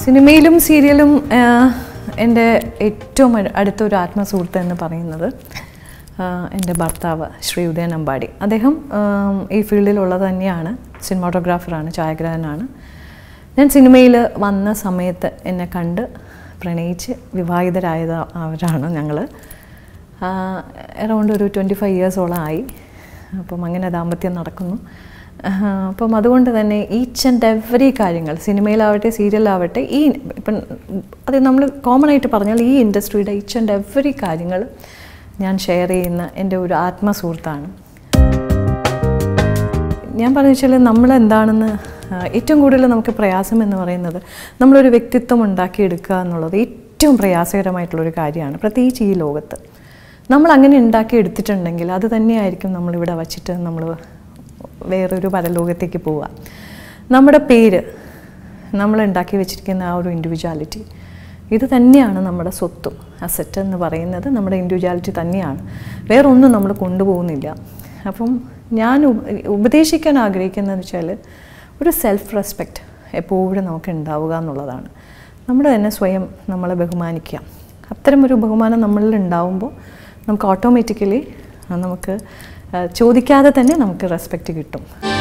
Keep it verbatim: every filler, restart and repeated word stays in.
സിനിമയിലും സീരിയലും എൻ്റെ ഏറ്റവും അടുത്തൊരു ആത്മസുഹൃത്ത് എന്ന് പറയുന്നത് എൻ്റെ ഭർത്താവ് ശ്രീ ഉദയൻ അമ്പാടി. അദ്ദേഹം ഈ ഫീൽഡിലുള്ളത് തന്നെയാണ്, സിനിമാറ്റോഗ്രാഫറാണ്, ഛായാഗ്രാഹകനാണ്. ഞാൻ സിനിമയിൽ വന്ന സമയത്ത് എന്നെ കണ്ട് പ്രണയിച്ച് വിവാഹിതരായത് അവരാണ് ഞങ്ങൾ. അറൗണ്ട് ഒരു ട്വൻറ്റി ഫൈവ് ഇയേഴ്സോളം ആയി. അപ്പം അങ്ങനെ ദാമ്പത്യം നടക്കുന്നു. അപ്പം അതുകൊണ്ട് തന്നെ ഈച്ച് ആൻഡ് എവറി കാര്യങ്ങൾ സിനിമയിലാവട്ടെ സീരിയലാവട്ടെ ഈ ഇപ്പം അത് നമ്മൾ കോമൺ ആയിട്ട് പറഞ്ഞാൽ ഈ ഇൻഡസ്ട്രിയുടെ ഈച്ച് ആൻഡ് എവറി കാര്യങ്ങൾ ഞാൻ ഷെയർ ചെയ്യുന്ന എൻ്റെ ഒരു ആത്മസുഹൃത്താണ്. ഞാൻ പറഞ്ഞു വെച്ചാൽ നമ്മളെന്താണെന്ന് ഏറ്റവും കൂടുതൽ നമുക്ക് പ്രയാസം എന്ന് പറയുന്നത് നമ്മളൊരു വ്യക്തിത്വം ഉണ്ടാക്കിയെടുക്കുക എന്നുള്ളത് ഏറ്റവും പ്രയാസകരമായിട്ടുള്ളൊരു കാര്യമാണ്, പ്രത്യേകിച്ച് ഈ ലോകത്ത്. നമ്മൾ അങ്ങനെ ഉണ്ടാക്കിയെടുത്തിട്ടുണ്ടെങ്കിൽ അത് തന്നെയായിരിക്കും നമ്മളിവിടെ വച്ചിട്ട് നമ്മൾ വേറൊരു പരലോകത്തേക്ക് പോവുക. നമ്മുടെ പേര്, നമ്മൾ ഉണ്ടാക്കി വെച്ചിരിക്കുന്ന ആ ഒരു ഇൻഡിവിജ്വാലിറ്റി, ഇത് തന്നെയാണ് നമ്മുടെ സ്വത്തും അസറ്റ് എന്ന് പറയുന്നത്. നമ്മുടെ ഇൻഡിവിജ്വാലിറ്റി തന്നെയാണ്, വേറൊന്നും നമ്മൾ കൊണ്ടുപോകുന്നില്ല. അപ്പം ഞാൻ ഉപദേശിക്കാൻ ആഗ്രഹിക്കുന്നതെന്ന് വെച്ചാൽ ഒരു സെൽഫ് റെസ്പെക്റ്റ് എപ്പോഴും നമുക്ക് ഉണ്ടാവുക എന്നുള്ളതാണ്. നമ്മൾ തന്നെ സ്വയം നമ്മളെ ബഹുമാനിക്കുക. അത്തരമൊരു ബഹുമാനം നമ്മളിൽ ഉണ്ടാവുമ്പോൾ നമുക്ക് ഓട്ടോമാറ്റിക്കലി നമുക്ക് ചോദിക്കാതെ തന്നെ നമുക്ക് റെസ്പെക്റ്റ് കിട്ടും.